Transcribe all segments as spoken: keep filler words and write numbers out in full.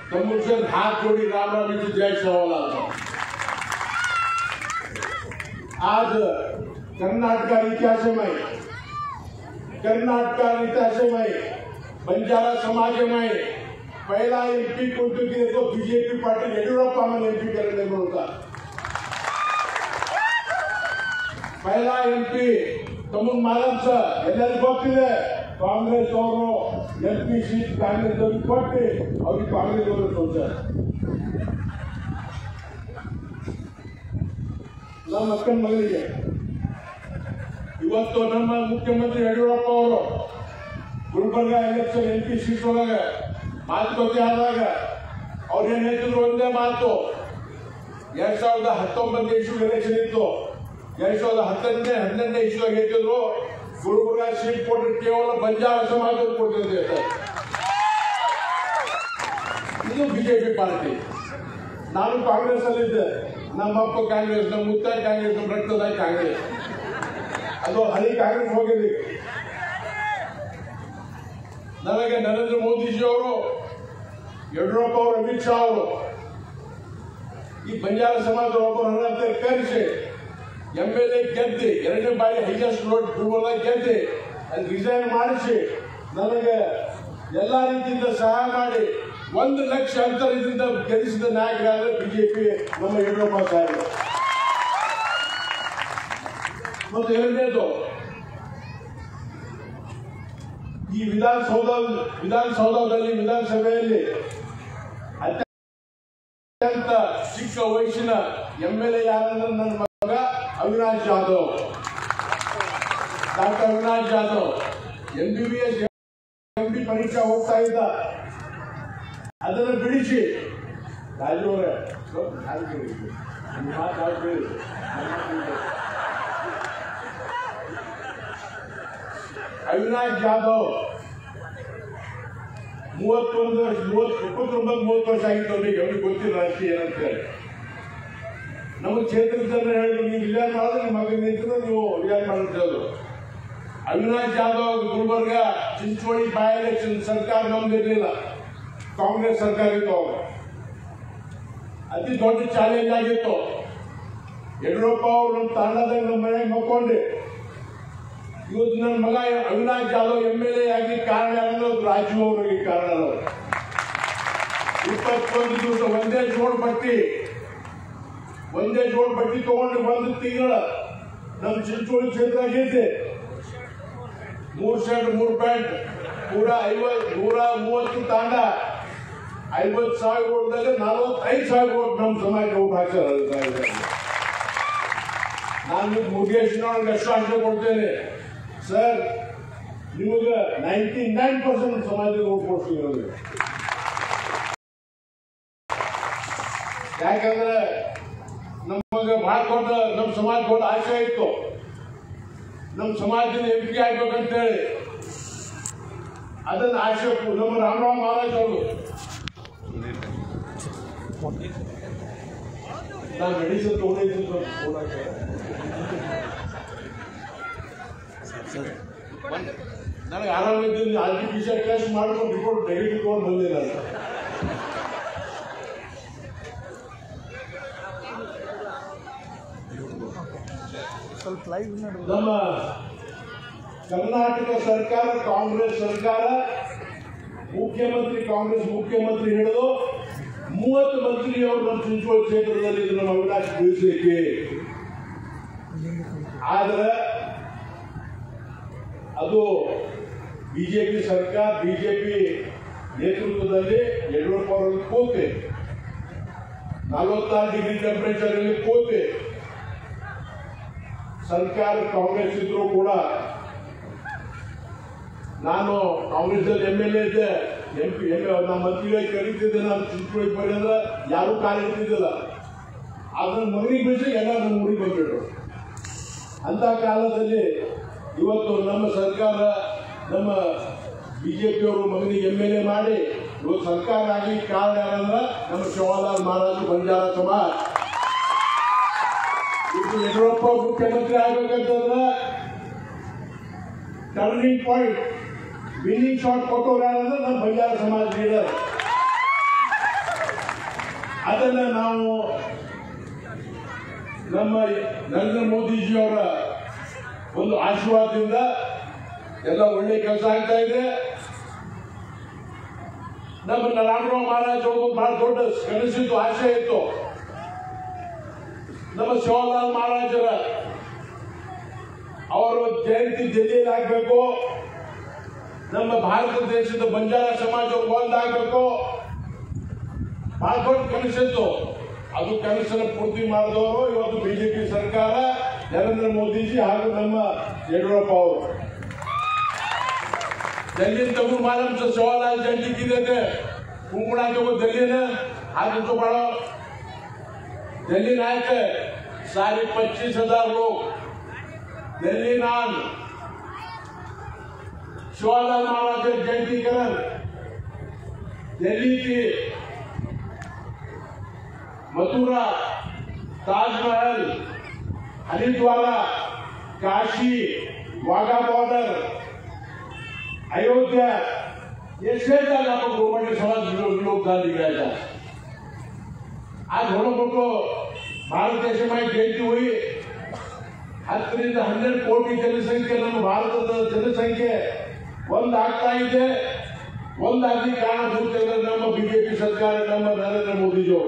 तमुसे हाथ जोड़ी राम राम जी जय सेवालाल। आज कर्नाटक इतिहास में कर्नाटक इतिहास में बंजारा समाज में पहला एमपी कोई तो बीजेपी पार्टी येडियूरप्पा में एमपी करने बोलता पहला एमपी तमुग मालम सर एल गोतिले कांग्रेस और एमपी सीट कांग्रेस कोटे और कांग्रेस ನಮ್ಮ ಅಕ್ಕನ ಮಗಳಿಗೆ ಇವತ್ತು ನಮ್ಮ ಮುಖ್ಯಮಂತ್ರಿ ಯಡಿಯೂರಪ್ಪ ಅವರು ಗುಲ್ಬರ್ಗ ಎಲೆಕ್ಷನ್ ಎಂಪಿ ಸೀಟ್ ಒಳಗೆ ಮಾತುಕತೆ ಆದಾಗ ಅವ್ರು ಏನ್ ಹೇಳ್ತಿದ್ರು ಒಂದೇ ಮಾತು ಎರಡ್ ಸಾವಿರದ ಹತ್ತೊಂಬತ್ತು ಇಶ್ಯೂ ಎಲೆಕ್ಷನ್ ಇತ್ತು ಎರಡ್ ಸಾವಿರದ ಹತ್ತನೇ ಹನ್ನೆರಡನೇ ಇಶ್ಯೂ ಹೇಳ್ತಿದ್ರು ಗುಲ್ಬರ್ಗ ಸೀಟ್ ಕೊಟ್ಟರೆ ಕೇವಲ ಬಂಜಾರ ಸಮಾಜ ಕೊಟ್ಟಿದೆ ಇದು ಬಿಜೆಪಿ ಪಾರ್ಟಿ ನಾನು ಕಾಂಗ್ರೆಸ್ ಅಲ್ಲಿದ್ದೆ ನಮ್ಮಪ್ಪ ಕಾಂಗ್ರೆಸ್ ನಮ್ಮ ಮುತ್ತ ಕಾಂಗ್ರೆಸ್ ನಮ್ಮ ರಕ್ತದ ಕಾಂಗ್ರೆಸ್ ಅದು ಹಳಿ ಕಾಂಗ್ರೆಸ್ ಹೋಗಿದೆ ನನಗೆ ನರೇಂದ್ರ ಮೋದಿಜಿ ಅವರು ಯಡಿಯೂರಪ್ಪ ಅವರು ಅಮಿತ್ ಶಾ ಅವರು ಈ ಬಂಜಾರ ಸಮಾಜದ ಒಬ್ಬರನ್ನ ಕರೆಸಿ ಎಂ ಎಲ್ ಎ ಗೆದ್ದಿ ಎರಡನೇ ಬಾರಿ ಹೈಯೆಸ್ಟ್ ರೋಡ್ ಗುಲ್ಬರ್ಗ ಗೆದ್ದಿ ಅಲ್ಲಿ ರಿಸೈನ್ ಮಾಡಿಸಿ ನನಗೆ ಎಲ್ಲಾ ರೀತಿಯಿಂದ ಸಹಾಯ ಮಾಡಿ ಒಂದು ಲಕ್ಷ ಅಂತರದಿಂದ ಗೆಲ್ಲಿಸಿದ ನಾಯಕರಾದ ಬಿಜೆಪಿ ನಮ್ಮ ಯಡಿಯೂರಪ್ಪ ಸಾಹೇಬರು. ಮತ್ತು ಎರಡನೇದು ಈ ವಿಧಾನಸೌಧ ವಿಧಾನಸೌಧದಲ್ಲಿ ವಿಧಾನಸಭೆಯಲ್ಲಿ ಅತ್ಯಂತ ಚಿಕ್ಕ ವಯಸ್ಸಿನ ಎಂ ಎಲ್ ಎ ಯಾರಂದ್ರೆ ನನ್ನ ಮಗ Avinash Jadhav doctor Avinash Jadhav M B B S M D ಪರೀಕ್ಷೆ ಹೋಗ್ತಾ ಇದ್ದ ಅದನ್ನು ಬಿಡಿಸಿ ರಾಜು ಅವರೇ ಅವಿನಾಶ್ ಜಾಧವ್ ಮೂವತ್ತೊಂದು ವರ್ಷ ಮೂವತ್ತು ಇಪ್ಪತ್ತೊಂಬತ್ತು ಮೂವತ್ತು ವರ್ಷ ಆಗಿತ್ತು ಅವ್ರಿಗೆ ಅವ್ರಿಗೆ ಗೊತ್ತಿಲ್ಲ ರಾಜಕೀಯ ಏನಂತ ಹೇಳಿ ನಮಗೆ ಕ್ಷೇತ್ರದ ಜನ ಹೇಳಿದ್ರು ನೀವು ವಿಜಯ ಮಾಡಿದ್ರೆ ನಿಮ್ಮ ಮಗ ನಿಂತಿದ್ರೆ ನೀವು ವಿಜಯ ಮಾಡಿದ್ರು ಅವಿನಾಶ್ ಜಾಧವ್ ಗುಲ್ಬರ್ಗ ಚಿಂಚೋಳಿ ಬೈ ಎಲೆಕ್ಷನ್ ಸರ್ಕಾರ ನಮ್ದಿರ್ಲಿಲ್ಲ ಕಾಂಗ್ರೆಸ್ ಸರ್ಕಾರ ಇತ್ತು ಅವರು ಅತಿ ದೊಡ್ಡ ಚಾಲೆಂಜ್ ಆಗಿತ್ತು ಯಡಿಯೂರಪ್ಪ ಅವರು ನಮ್ಮ ತಾಂಡದಾಗ ನಮ್ಮ ಮನೆಗೆ ಮಕ್ಕೊಂಡೆ ಇವತ್ತು ನನ್ನ ಮಗ Avinash Jadhav M L A ಆಗಿ ಕಾರಣ ಯಾರು ರಾಜೀವ್ ಅವರಿಗೆ ಕಾರಣ ಇಪ್ಪತ್ತೊಂದು ದಿವಸ ಒಂದೇ ಜೋಡ್ ಬಟ್ಟಿ ಒಂದೇ ಜೋಡ್ ಬಟ್ಟಿ ತಗೊಂಡು ಒಂದು ತಿಂಗಳ ನಮ್ಮ ಚಿಂಚೋಳಿ ಕ್ಷೇತ್ರ ಆಗೈತೆ ಮೂರ್ ಶರ್ಟ್ ಮೂರ್ ಪ್ಯಾಂಟ್ ನೂರ ಐವತ್ ನೂರ ಮೂವತ್ತು ತಾಂಡ ಐವತ್ತು ಸಾವಿರ ಓಟ್ದಾಗ ನಲವತ್ತೈದು ಸಾವಿರ ಓಟ್ ನಮ್ಮ ಸಮಾಜ ಓಟ್ ಹಾಕ್ತಾರೆ. ನಾನು ಮುರುಗೇಶ್ ಅವ್ರಿಗೆ ಅಶ್ವಾಸನೆ ಕೊಡ್ತೇನೆ ಸರ್ ನಿಮಗೆ ನೈಂಟಿ ನೈನ್ ಪರ್ಸೆಂಟ್ ಸಮಾಜಕ್ಕೆ ಓಟ್ ಕೊಡ್ತೀವಿ ಯಾಕಂದ್ರೆ ನಮಗೆ ಬಹಳ ದೊಡ್ಡ ನಮ್ಮ ಸಮಾಜ ದೊಡ್ಡ ಆಶಯ ಇತ್ತು ನಮ್ಮ ಸಮಾಜದಿಂದ ಎಂ ಪಿ ಆಗ್ಬೇಕಂತ ಹೇಳಿ ಅದನ್ನ ಆಶಯ ನಮ್ಮ ರಾಮರಾವ್ ಮಹಾರಾಜ್ ಅವರು ನಾನು ಮೆಡಿಸಿನ್ ತಗೊಂಡಿದ್ದೀನಿ ನನಗೆ ಆರಾಮಿದ್ದೀನಿ R T P C R test ಮಾಡ್ಕೊಂಡು ರಿಪೋರ್ಟ್ ನೆಗೆಟಿವ್ ತಗೊಂಡು ಬಂದಿಲ್ಲ ನಮ್ಮ ಕರ್ನಾಟಕ ಸರ್ಕಾರ ಕಾಂಗ್ರೆಸ್ ಸರ್ಕಾರ ಮುಖ್ಯಮಂತ್ರಿ ಕಾಂಗ್ರೆಸ್ ಮುಖ್ಯಮಂತ್ರಿ ಹಿಡಿದು ಮೂವತ್ತು ಮಂತ್ರಿಯವರು ನಮ್ಮ ಚಿಂಚೋಳಿ ಕ್ಷೇತ್ರದಲ್ಲಿ ನಮ್ಮ ಅವಿನಾಶ್ ಬೀಳಿಸಲಿಕ್ಕೆ ಆದರೆ ಅದು ಬಿಜೆಪಿ ಸರ್ಕಾರ ಬಿಜೆಪಿ ನೇತೃತ್ವದಲ್ಲಿ ಯಡಿಯೂರಪ್ಪ ಅವರಲ್ಲಿ ಕೂತೆ ನಲವತ್ತಾರು ಡಿಗ್ರಿ ಟೆಂಪರೇಚರ್ ಅಲ್ಲಿ ಕೂತೆ ಸರ್ಕಾರ ಕಾಂಗ್ರೆಸ್ ಇದ್ರು ಕೂಡ ನಾನು ಕಾಂಗ್ರೆಸ್ ಅಲ್ಲಿ ಎಂ ಎಲ್ ಎ ಇದ್ದೆ ಎಂ ಪಿ ಎಂ ನಮ್ಮ ಮಂತ್ರಿಗಳಿಗೆ ಕರೀತಿದ್ದೆ ನಾನು ಚಿಂಚೋಳಿ ಬರೀ ಅಂದ್ರೆ ಯಾರು ಕಾಲ ಇರ್ತಿದ್ದಿಲ್ಲ ಅದನ್ನ ಮಗನಿಗೆ ಬಿಡಿಸಿ ಎಲ್ಲ ನಮ್ಮ ಊರಿಗೆ ಬಂದ್ಬಿಟ್ರು. ಅಂತ ಕಾಲದಲ್ಲಿ ಇವತ್ತು ನಮ್ಮ ಸರ್ಕಾರ ನಮ್ಮ ಬಿಜೆಪಿಯವರು ಮಗನಿಗೆ ಎಂ ಎಲ್ ಎ ಮಾಡಿ ಇವತ್ತು ಸರ್ಕಾರ ಆಗಿ ಕಾರಣ ಯಾರಂದ್ರೆ ನಮ್ಮ ಸೇವಾಲಾಲ್ ಮಹಾರಾಜ್ ಬಂಜಾರ ಸಮಾಜ ಇದು ಯಡಿಯೂರಪ್ಪ ಮುಖ್ಯಮಂತ್ರಿ ಆಗ್ಬೇಕಂತಂದ್ರೆ ಟರ್ನಿಂಗ್ ಪಾಯಿಂಟ್ ವಿನ್ನಿಂಗ್ ಶಾಟ್ ಕೊಟ್ಟವ್ರು ಯಾರಂದ್ರೆ ನಮ್ಮ ಬಂಜಾರ ಸಮಾಜ ಲೀಡರ್ ಅದನ್ನ ನಾವು ನಮ್ಮ ನರೇಂದ್ರ ಮೋದಿಜಿಯವರ ಒಂದು ಆಶೀರ್ವಾದದಿಂದ ಎಲ್ಲ ಒಳ್ಳೆ ಕೆಲಸ ಆಗ್ತಾ ಇದೆ. ನಮ್ಮ ರಾಮರಾವ್ ಮಹಾರಾಜ್ ಅವರು ಬಹಳ ದೊಡ್ಡ ಕನಸಿತ್ತು, ಆಶೆ ಇತ್ತು. ನಮ್ಮ ಸೇವಾಲಾಲ್ ಮಹಾರಾಜರ ಅವರ ಜಯಂತಿ ಡೆಲ್ಲಿಯಲ್ಲಿ ಆಗ್ಬೇಕು, ನಮ್ಮ ಭಾರತ ದೇಶದ ಬಂಜಾರ ಸಮಾಜ ಒಂದಾಗಬೇಕು, ಬಹಳ ದೊಡ್ಡ ಕನಸಿತ್ತು. ಅದು ಕನಸನ್ನು ಪೂರ್ತಿ ಮಾಡಿದವರು ಇವತ್ತು ಬಿಜೆಪಿ ಸರ್ಕಾರ, ನರೇಂದ್ರ ಮೋದಿಜಿ ಹಾಗೂ ನಮ್ಮ ಯಡಿಯೂರಪ್ಪ ಅವರು. दिल्ली तगु मालूम से सेवालाल जयंती की देते कुंकुड़ा जो दिल्ली ने आज तो बड़ा दिल्ली आए थे साढ़े पच्चीस हजार लोग दिल्ली नान सेवालाल महाराज जयंती करण दिल्ली की मथुरा, ताजमहल, हरिद्वार, काशी, वाघा बॉर्डर, अयोध्या, ये छह जगह पर गवर्नमेंट समाज योगदान दिया था. आज हम लोगों को भारत देश में जयंती हुई. ಹತ್ತರಿಂದ ಹನ್ನೆರಡು ಕೋಟಿ ಜನಸಂಖ್ಯೆ ನಮ್ಮ ಭಾರತದ ಜನಸಂಖ್ಯೆ ಒಂದಾಗ್ತಾ ಇದೆ. ಒಂದಾಗಿ ಕಾರಣಭೂತ ನಮ್ಮ ಬಿಜೆಪಿ ಸರ್ಕಾರ, ನಮ್ಮ ನರೇಂದ್ರ ಮೋದಿಜಿಯವರು.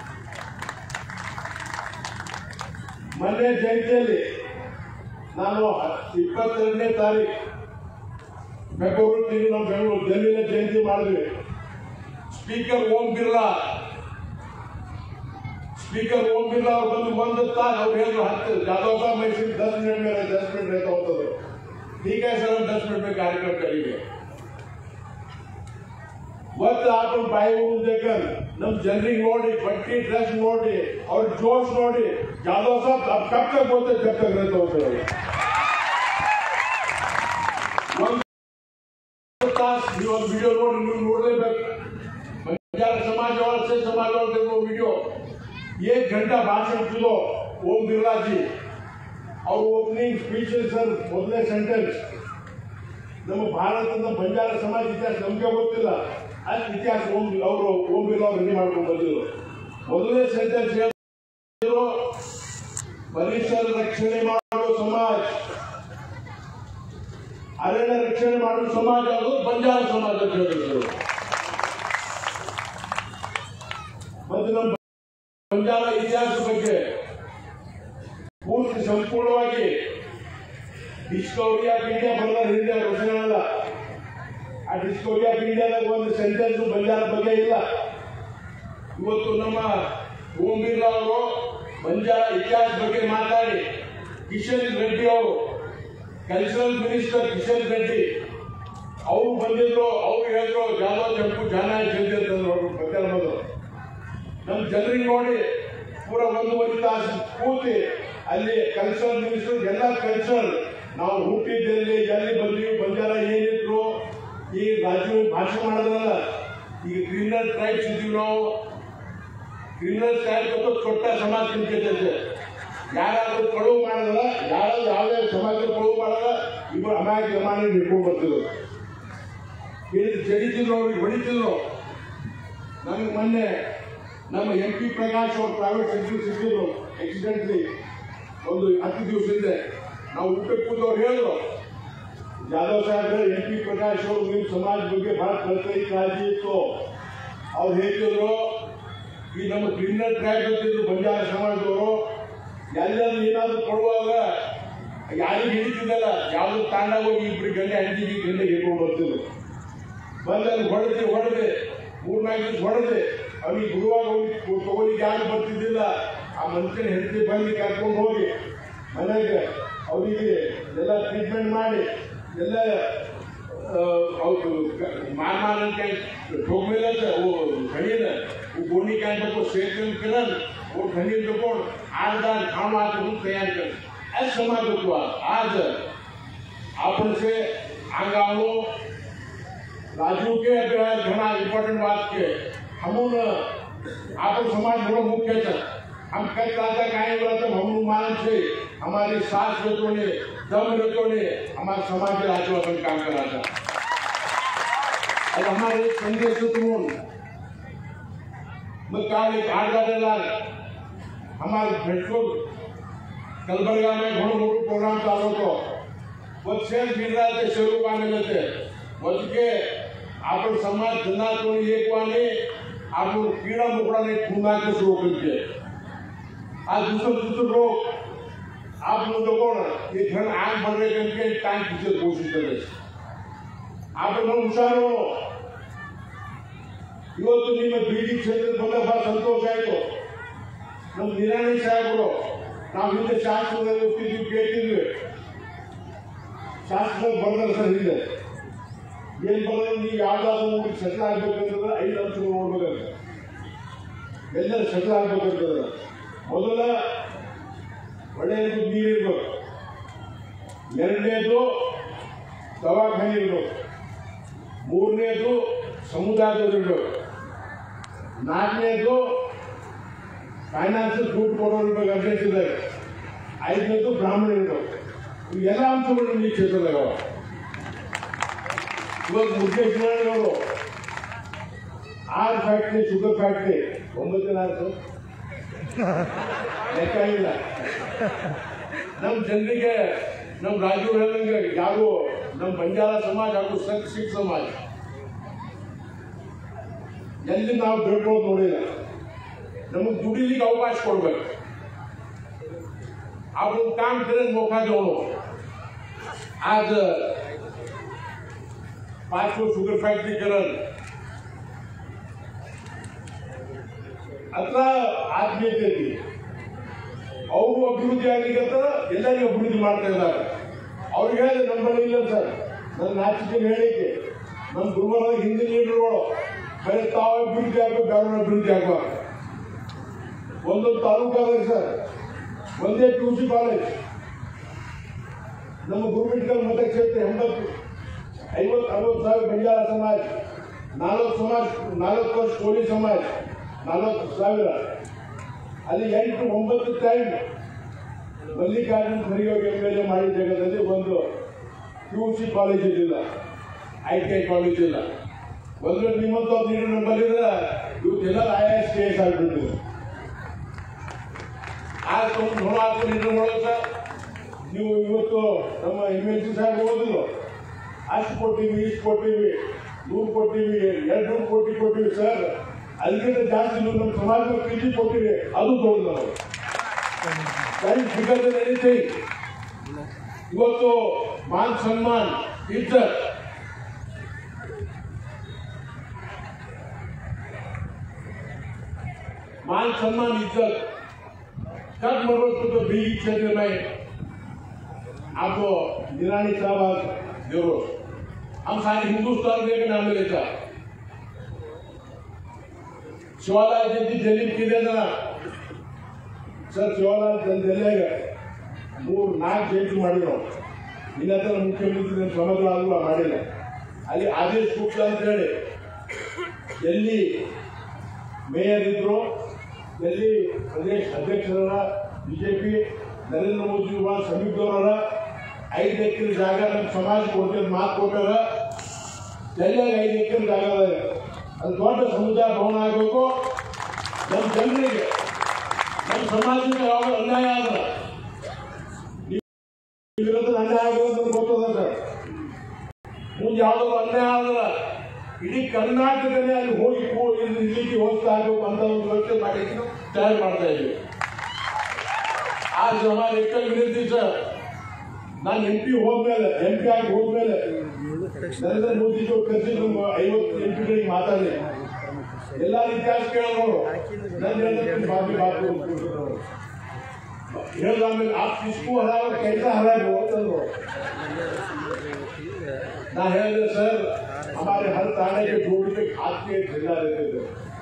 ಮೊನ್ನೆ ಜಯಂತಿಯಲ್ಲಿ ನಾನು ಇಪ್ಪತ್ತೆರಡನೇ ತಾರೀಕು ಫೆಬ್ರವರಿ ತಿಂಗಳು ನಾವು ಬೆಂಗಳೂರು ದಿಲ್ಲಿನ ಜಯಂತಿ ಮಾಡಿದ್ವಿ. ಸ್ಪೀಕರ್ ಓಂ ಬಿರ್ಲಾ स्पीकर ओम बिरला और बंद बंद था और ये जो हत्ते जादव साहब मैं सिर्फ दस मिनट में दस मिनट रहता होता था. ठीक है सर, हम दस मिनट में कार्यक्रम करेंगे. वक्त आप बाई देखकर नम जनरिंग नोड़ी, पट्टी ड्रेस नोड़ी और जोश नोड़ी. जादव साहब अब कब तक बोलते जब तक रहता होते वीडियो नोट नोड़े समाज और से समाज और देखो वीडियो एक घंटा भाषण सुनो ओम बिरला जी और ओपनिंग स्पीच सर ಮೊದಲನೇ ಸೆಂಟೆನ್ಸ್ ನಮ್ಮ ಭಾರತದ ಬಂಜಾರ ಸಮಾಜ ಇತಿಹಾಸ ನಮಗೆ ಗೊತ್ತಿಲ್ಲ. ಅಷ್ಟು ಇತಿಹಾಸ ಓಂ ಅವರು ಓಂ ಬಿರ್ಲಾ ಅವರು ರೆಡಿ ಮಾಡ್ಕೊಂಡು ಬಂದಿದ್ರು. ಮೊದಲನೇ ಸೆಂಟೆನ್ಸ್ ಹೇಳಿದ್ರು, ಪರಿಸರ ರಕ್ಷಣೆ ಮಾಡುವ ಸಮಾಜ, ಅರಣ್ಯ ರಕ್ಷಣೆ ಮಾಡುವ ಸಮಾಜ ಅದು ಬಂಜಾರ ಸಮಾಜ ಅಂತ ಹೇಳಿದ್ರು. ಮತ್ತು ನಮ್ಮ ಬಂಜಾರ ಇತಿಹಾಸ ಬಗ್ಗೆ ಪೂರ್ತಿ ಸಂಪೂರ್ಣವಾಗಿ ಡಿಸ್ಕವರಿ ಆಫ್ ಇಂಡಿಯಾ ಬರೆದ ಹಿಂದೆ ರಚನೆಯಲ್ಲ. ಆ ಡಿಸ್ಕವರಿ ಆಫ್ ಇಂಡಿಯಾದಾಗ ಒಂದು ಸೆಂಟೆನ್ಸ್ ಬಂಜಾರ ಬಗ್ಗೆ ಇಲ್ಲ. ಇವತ್ತು ನಮ್ಮ ಓಂ ಬಿರ್ಲಾ ಅವರು ಬಂಜಾರ ಇತಿಹಾಸ ಬಗ್ಗೆ ಮಾತಾಡಿ, ಕಿಶನ್ ರೆಡ್ಡಿ ಅವರು ಕಲ್ಚರಲ್ ಮಿನಿಸ್ಟರ್ ಕಿಶನ್ ರೆಡ್ಡಿ ಅವರು ಬಂದಿದ್ರು. ಅವರು ಹೇಳಿದ್ರು ಜಾದವ್ ಜಂಪು ಜಾನ ಜಲ್ದಿ ಅಂತಂದ್ರು. ಅವರು ಪ್ರಚಾರ ಬಂದರು. ನಮ್ಮ ಜನರಿಗೆ ನೋಡಿ ಪೂರ ಒಂದೂವರೆ ತಾಸು ಕೂತಿ ಅಲ್ಲಿ ಕಲ್ಚರಲ್ ಮಿನಿಸ್ಟರ್ ಎಲ್ಲ ಕಲ್ಚರ್ ನಾವು ಹುಟ್ಟಿದ್ದಲ್ಲಿ ಎಲ್ಲಿ ಬಂದ್ವಿ, ಬಂಜಾರ ಏನಿದ್ರು, ಈ ರಾಜೀವ್ ಭಾಷಣ ಮಾಡಿದ್ರಲ್ಲ, ಈಗ ಕ್ರಿಮಿನಲ್ ಟ್ರೈಬ್ಸ್ ಇದ್ದೀವಿ ನಾವು. ಕ್ರಿಮಿನಲ್ ಟ್ರೈಬ್ ಬಂದು ಚೊಟ್ಟ ಸಮಾಜ ತಿಳ್ಕೊತೈತೆ. ಯಾರಾದ್ರೂ ಕಳುವು ಮಾಡಿದ್ರ, ಯಾರಾದ್ರೂ ಯಾವುದೇ ಸಮಾಜ ಕಳುವು ಮಾಡಿದ್ರ ಇಬ್ಬರು ಅಮಾಯಕ ಜಮಾನೆ ಹಿಡ್ಕೊಂಡು ಬರ್ತಿದ್ರು. ಜಡಿತಿದ್ರು, ಅವ್ರಿಗೆ ಹೊಡಿತಿದ್ರು. ನಮ್ಗೆ ಮೊನ್ನೆ ನಮ್ಮ ಎಂ ಪಿ ಪ್ರಕಾಶ್ ಅವರು ಪ್ರೈವೇಟ್ ಸೆಕ್ಟರ್ ಸಿಕ್ಕಿದ್ರು ಆಕ್ಸಿಡೆಂಟ್ಲಿ ಒಂದು ಹತ್ತು ದಿವಸದಿಂದ. ನಾವು ಊಟಕ್ಕೆ ಕೂತವ್ರು ಹೇಳಿದ್ರು, ಜಾಧವ್ ಸಾಹೇಬ್ರೆ ಎಂ ಪಿ ಪ್ರಕಾಶ್ ಅವರು ನಿಮ್ಮ ಸಮಾಜ ಬಗ್ಗೆ ಬಹಳ ಕಲ್ಪನೆ ಕಾಳಜಿ ಇತ್ತು. ಅವ್ರು ಹೇಳ್ತಿದ್ರು, ಈ ನಮ್ಮ ಕ್ರಿಮಿನಲ್ ಟ್ರೈಬ್ ಅಂತಿದ್ರು ಬಂಜಾರ ಸಮಾಜದವರು, ಎಲ್ಲರೂ ಏನಾದ್ರು ಕೊಡುವಾಗ ಯಾರಿಗೆ ಹಿಡಿತಿದ್ದಲ್ಲ, ಯಾವ್ದು ತಾಂಡ ಹೋಗಿ ಇಬ್ಬರು ಗಂಟೆ ಹಂಚಿಗೆ ಗಂಟೆಗೆ ಹಿಡ್ಕೊಂಡು ಬರ್ತಿದ್ರು. ಬಂದಲ್ಲಿ ಹೊಡೆದು ಹೊಡೆದೆ ಮೂರ್ನಾಲ್ಕು ದಿವಸ ಹೊಡೆದೆ. ಅವ್ರಿಗೆ ಬಿಡುವಾಗ ಹೋಗಿ ತಗೊಳ್ಳಿಗೆ ಯಾರು ಬರ್ತಿದ್ದಿಲ್ಲ. ಆ ಮನುಷ್ಯನ ಹೆಂಡತಿ ಬಂದು ಕರ್ಕೊಂಡು ಹೋಗಿ ಮನೆಗೆ ಅವರಿಗೆ ಎಲ್ಲ ಟ್ರೀಟ್ಮೆಂಟ್ ಮಾಡಿ ಎಲ್ಲ ಮಾರಮಾರ ठोकमेला वो खड़ी ना वो गोनी का को सेकंड करन वो खड़ी को आदान खाना को तैयार कर ऐसा समाज को आज आपन से आंगाओ राजू के घना इंपॉर्टेंट बात के हम आप समाज बड़ो मुख्य था. हम कई राजा काहे बोलते हम मान से हमारे सास रतों ने दम रतों ने हमारे समाज के राजों का काम करा था. और हमारे संदेश तुम मग काल एक आठ घाटेला हमारे फेसबुक कलबर्गा में घणो मोटो प्रोग्राम चालू હતો વચ્ચે ગુજરાતે શરૂ પામેલ છે વચ્ચે આપણો સમાજ જનાતોની એકવાને આપણો કીડા મોકળાને ખૂના કે શરૂ કરી છે આ दूसर दूसर लोग आप लोगों को ये घर आग बढ़ रहे करके टाइम पीछे कोशिश कर रहे आप लोग हुशारो ಇವತ್ತು ನಿಮ್ಮ ಬಿಡಿ ಕ್ಷೇತ್ರದ ಬಗ್ಗೆ ಬಹಳ ಸಂತೋಷ ಆಯಿತು ನಮ್ಮ ನಿರಾಣಿ ಸಾಹೇಬರು ನಾವು ಹಿಂದೆ ಶಾಸ್ತ್ರದಲ್ಲಿ ಹೋಗ್ತಿದ್ವಿ ಕೇಳ್ತಿದ್ವಿ ಶಾಸ್ತ್ರದಲ್ಲಿ ಬರ್ತಾರೆ ಸರ್ ಹಿಂದೆ ಏನ್ ಬರೋದು ನೀವು ಯಾವ್ದಾದ್ರು ಊರಿಗೆ ಸೆಟ್ಲ್ ಆಗ್ಬೇಕಂತಂದ್ರೆ ಐದು ಅಂಶಗಳು ನೋಡ್ಬೇಕಂತ ಎಲ್ಲರೂ ಸೆಟ್ಲ್ ಆಗ್ಬೇಕಂತಂದ್ರೆ ಮೊದಲ ಒಳ್ಳೆಯದು ನೀರಿರ್ಬೇಕು ಎರಡನೇದು ದವಾಖಾನೆ ಇರ್ಬೇಕು ಮೂರನೇದು ಸಮುದಾಯದವ್ರು ಇರ್ಬೇಕು ನಾಲ್ಕನೇದು ಫೈನಾನ್ಸ್ ದುಡ್ಡು ಕೊಡೋರು ಇರ್ಬೇಕು ಅಭ್ಯರ್ಥಿ ಇದ್ದಾರೆ ಐದನೇದು ಬ್ರಾಹ್ಮಣ ಇರ್ಬೇಕು ಎಲ್ಲ ಅಂಶಗಳು ಈ ಕ್ಷೇತ್ರದಾಗ ಇವಾಗ ಮುರುಗೇಶ್ ಅವರು ಆರು ಫ್ಯಾಕ್ಟ್ರಿ ಶುಗರ್ ಫ್ಯಾಕ್ಟ್ರಿ ಒಂಬತ್ತು ಜನ ಆಯ್ತು ಲೆಕ್ಕ ಇಲ್ಲ ನಮ್ಮ ಜನರಿಗೆ ನಮ್ಮ ರಾಜೀವ್ ಹೇಳಂಗೆ ಯಾರು ನಮ್ಮ ಬಂಜಾರ ಸಮಾಜ ಹಾಗೂ ಸಿಖ್ ಸಮಾಜ ಎಲ್ಲಿ ನಾವು ಬೆಳ್ಕೊಳ್ಳೋದು ನೋಡಿಲ್ಲ ನಮಗೆ ದುಡಿಲಿಕ್ಕೆ ಅವಕಾಶ ಕೊಡ್ಬೇಕು आप लोग काम करें मौका दो आज पांच को शुगर फैक्ट्री करण अत्र आत्मीयते ಅವರು ಅಭಿವೃದ್ಧಿ ಆಗ್ಲಿಕ್ಕೆ ಎಲ್ಲರಿಗೂ ಅಭಿವೃದ್ಧಿ ಮಾಡ್ತಾ ಇದ್ದಾರೆ ಅವ್ರಿಗೆ ಹೇಳಿ ನಂಬರ್ ಇಲ್ಲ ಸರ್ ನನ್ನ ನಾಚಿಕೆ ಹೇಳಿಕೆ ನಮ್ಮ ಗುರುವಾರ ಹಿಂದಿನ ಲೀಡರ್ಗಳು ಬರೀ ತಾವು ಅಭಿವೃದ್ಧಿ ಆಗಬೇಕು ಬೇರೆ ಅಭಿವೃದ್ಧಿ ಆಗಬಾರ್ದು ಒಂದೊಂದು ತಾಲೂಕಾದ್ರೆ ಸರ್ ಒಂದೇ ಪಿ ಯು ಸಿ ಕಾಲೇಜ್ ನಮ್ಮ ಗುರುಮಿಟ್ಕಲ್ ಮತಕ್ಷೇತ್ರ ಎಂಬತ್ತು ಐವತ್ತು ಅರವತ್ತು ಸಾವಿರ ಬಂಜಾರ ಸಮಾಜ ನಾಲ್ಕು ಸಮಾಜ ನಾಲ್ಕು ವರ್ಷ ಕೋಲಿ ಸಮಾಜ ನಾಲ್ಕು ಸಾವಿರ ಅಲ್ಲಿ ಎಂಟು ಒಂಬತ್ತು time Mallikarjun Kharge M L A ಮಾಡಿದ ಜಾಗದಲ್ಲಿ ಒಂದು ಪಿ ಯು ಸಿ ಕಾಲೇಜ್ ಇರಲಿಲ್ಲ ಐ ಟಿ ಐ ಕಾಲೇಜ್ ಇಲ್ಲ ಒಂದು ವೇಳೆ ನಿಮ್ಮಂತ ನೀರು ನಂಬಲ್ಲಿದ್ರೆ ಇವತ್ತೆಲ್ಲ I A S K S ಆಗಿಬಿಟ್ಟಿದೆ आज तुम घोड़ा आपको निर्णय ಮಾಡೋದು ಸರ್ ನೀವು ಇವತ್ತು ನಮ್ಮ ಎಮ್ ಎಲ್ ಸಿ ಸಾಹೇಬ್ ಓದಿದ್ರು ಅಷ್ಟು ಕೊಟ್ಟಿವಿ ಇಷ್ಟು ಕೊಟ್ಟಿವಿ ನೂರು ಕೊಟ್ಟಿವಿ ಎರಡು ನೂರು ಕೋಟಿ ಕೊಟ್ಟಿವಿ ಸರ್ ಅದಕ್ಕಿಂತ ಜಾಸ್ತಿ ನೀವು ನಮ್ಮ ಸಮಾಜದ ಪ್ರೀತಿ ಕೊಟ್ಟಿವಿ ಅದು ದೊಡ್ಡದು ನಾವು ಟೈಮ್ ಬಿಕಾಸ್ ಎನಿಥಿಂಗ್ ಇವತ್ತು ಮಾನ್ ಸನ್ಮಾನ್ ಇಜ್ಜತ್ मान सम्मान इज्जत कब मरोड़ तो बीगी क्षेत्र में आपको निरानी साहब जरूर हम सारे हिंदुस्तान के नाम लेता शिवालाल जयंती दिल्ली की देना सर शिवालाल दिल्ली मूर नाक जयंती ಮಾಡಿದ್ರು ಇನ್ನತರ ಮುಖ್ಯಮಂತ್ರಿ ಸಮಗ್ರವಾಗಿ ಮಾಡಿಲ್ಲ ಅಲ್ಲಿ ಆದೇಶ್ ಗುಪ್ತಾ ಅಂತ ಹೇಳಿ ಎಲ್ಲಿ ಮೇಯರ್ ಇದ್ರು ಎಲ್ಲಿ ಪ್ರದೇಶ ಅಧ್ಯಕ್ಷರ ಬಿಜೆಪಿ ನರೇಂದ್ರ ಮೋದಿ ಸಂಯುಕ್ತವರ ಐದು ಎಕರೆ ಜಾಗ ನಮ್ಮ ಸಮಾಜ ಕೊಡ್ತೇವೆ ಮಾತು ಕೊಟ್ಟಾರ ಎಲ್ಲಾಗ ಐದು ಎಕರೆ ಜಾಗ ಅದು ದೊಡ್ಡ ಸಮುದಾಯ ಭವನ ಆಗಬೇಕು ನಮ್ಮ ಜನರಿಗೆ ನಮ್ಮ ಸಮಾಜಕ್ಕೆ ಯಾವಾಗ ಅನ್ಯಾಯ ಆದ್ರೆ ವಿರುದ್ಧ ಅನ್ಯಾಯ ಆಗೋದು ಗೊತ್ತದ ಸರ್ ಮುಂದೆ ಯಾವ್ದಾದ್ರು ಅನ್ಯಾಯ ಆದ್ರೆ ಇಡೀ ಕರ್ನಾಟಕನೇ ಅಲ್ಲಿ ಹೋಗಿ ಇರ್ಲಿಕ್ಕೆ ಹೋಗ್ತಾ ಆಗಬೇಕು ಅಂತ ಒಂದು ವ್ಯವಸ್ಥೆ ಮಾಡಿ ತಯಾರು ಮಾಡ್ತಾ ಇದ್ದೀವಿ आज हमारे एकल विनंती सर ನಾನು ಎಂ ಪಿ ಹೋದ್ಮೇಲೆ ಎಂ ಪಿ ಆಗಿ ಹೋದ್ಮೇಲೆ ನರೇಂದ್ರ ಮೋದಿ ಜೋ ಕರೆಸಿದ್ರು ಐವತ್ತು ಎಂ ಪಿಗಳಿಗೆ ಮಾತಾಡಿ ಎಲ್ಲ ಇತಿಹಾಸ ಕೇಳೋರು ನನ್ನ ಬಾಕಿ ಬಾಕಿ ಹೇಳಿದಾದ್ಮೇಲೆ आप किसको हराओ कैसा हराओ ಅಂತಂದ್ರು ना है सर हमारे हर थाने के डोरी पे हाथ के झंडा रहते थे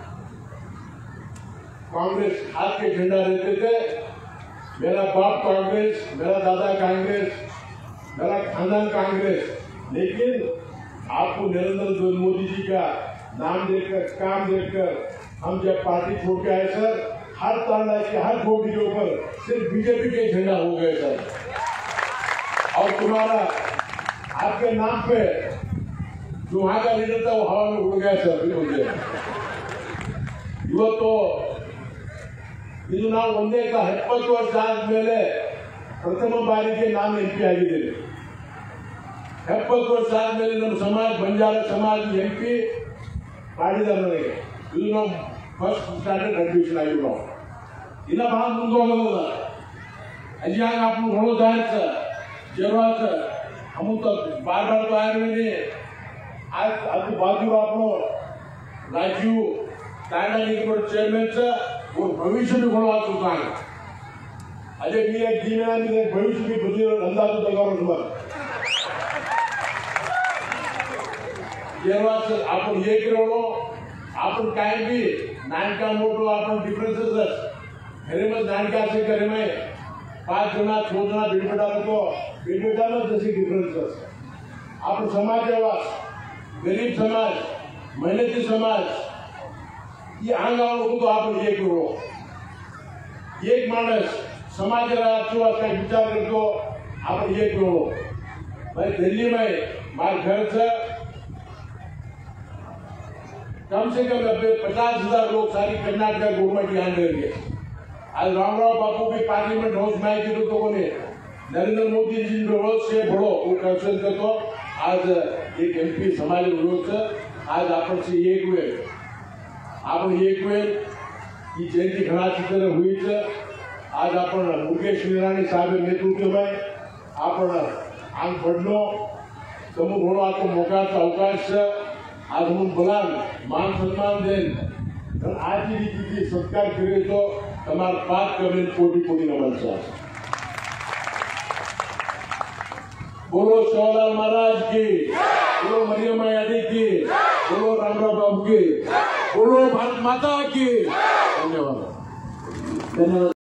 कांग्रेस हाथ के झंडा रहते थे मेरा बाप कांग्रेस मेरा दादा कांग्रेस मेरा खानदान कांग्रेस लेकिन आपको नरेंद्र मोदी जी का नाम देखकर काम देखकर हम जब पार्टी छोड़ के आए सर हर ताला के हर डोरी के ऊपर सिर्फ बीजेपी के झंडा हो गए सर और तुम्हारा आपके नाम पे जो वहां का लीडर था वो हवा में उड़ गया सर मुझे ಇವತ್ತು ಇದು ನಾವು ಒಂದೇ ಎಪ್ಪತ್ತು ವರ್ಷ ಆದ್ಮೇಲೆ ಪ್ರಥಮ ಬಾರಿಗೆ ನಾನು ಎಂ ಪಿ ಆಗಿದ್ದೇನೆ. ಎಪ್ಪತ್ತು ವರ್ಷ ಆದ್ಮೇಲೆ ನಮ್ಮ ಸಮಾಜ ಬಂಜಾರ ಸಮಾಜ ಎಂ ಪಿ ಮಾಡಿದ್ದಾರೆ ನನಗೆ. ಇದು ನಾವು ಫಸ್ಟ್ ಸ್ಟ್ಯಾಂಡರ್ಡ್ कंट्रीब्यूशन आयो नो इना भाग मुंदो होगा अजिया आपण घणो जायचं जेव्हाचं हम तो बार बार तो आयर में नहीं आज आज बाजू आपण राजीव तांडा निकोड चेयरमैन चा वो भविष्य भी घणो वाचू काय अजे मी एक दिन आणि भविष्य भी बदल अंदाज लगावं तुम्हाला जेव्हाचं आपण एक रोडो आपण काय बी नानका मोठो आपण डिफरन्सेस घरे में नानका से घरे में पाच जना छो जना बेटा तो बेटा में जैसे डिफरन्सेस आपण समाज आवाज गरीब समाज मेहनती समाज ये आंगावर तो आपण एक करो एक माणस समाजाला किंवा काय विचार करतो आपण एक करो भाई दिल्ली में मार घर से कम से कम पचास हजार लोग सारी कर्नाटक गवर्नमेंट ध्यान देंगे. आज रामराव बापू भी पार्लियामेंट हाउस में आए थे लोगों ने नरेंद्र मोदी जी विरोध से बड़ो वो क्वेश्चन करतो आज एक एमपी समाज विरोध से आज आपण से एक हुए आपण एक हुए ये जयंती घना चित्र हुई है. आज आपण मुरुगेश निराणी साहेब नेतृत्व में आपण आंग पडलो समूह बड़ो आपको मौका अवकाश आज हम बोलान मान सम्मान देन आज की रीति सत्कार करे तो तमार बात करने कोटि कोटि नमन सर. बोलो सेवालाल महाराज की, बोलो मरियम यादी की, बोलो रामराव बाबू की, बोलो भारत माता की. धन्यवाद. धन्यवाद.